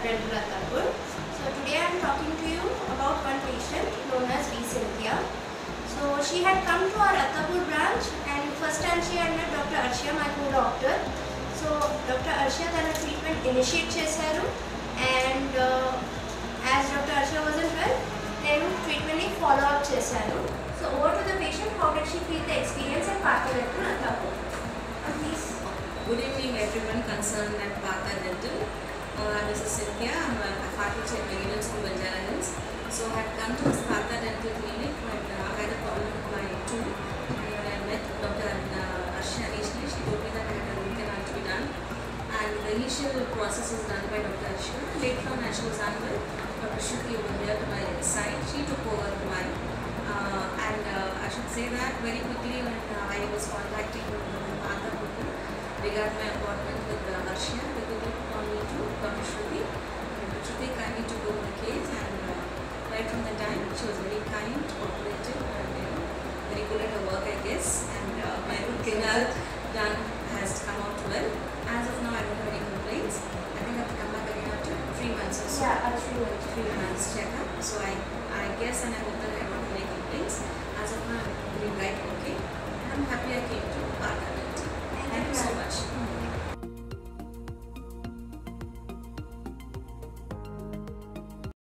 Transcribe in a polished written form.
Dental Rattanpur. So today I am talking to you about one patient known as V. Cynthia. So she had come to our Rattanpur branch, and first time she had met Dr. Arshia, my co-doctor. So Dr. Arshia then a treatment initiate chesaru, and as Dr. Arshia wasn't well, then treatment ni follow up chesaru. So over to the patient, how did she feel the experience at Partha Dental Rattanpur? Please. Good evening everyone concerned at Partha Dental. This is Cynthia. I'm a faculty at Medical School, Banjara Hills. So I had come to this Partha Dental clinic when I had a problem with my tooth. And when I met Dr. Arshia initially, she told me that I had a root canal to be done. And the initial process was done by Dr. Arshia. Later on, as she was unwell, Dr. Shruti over here to my side, she took over mine. I should say that very quickly when I was contacting Partha people regarding my appointment with Arshia, they quickly put on me to Dr. Shruti. Dr. Shruti kindly took over the case, and right from the time she was very kind, cooperative, and very good at her work, I guess. And my root canal done has come out well. As of now, I don't have any complaints. I think I have to come back again after 3 months or so. Yeah, 3 months checkup. So I guess and I hope that I don't have any complaints. As of now, I'm doing right okay. And I'm happy I came to Partha Dental. Thank you so much.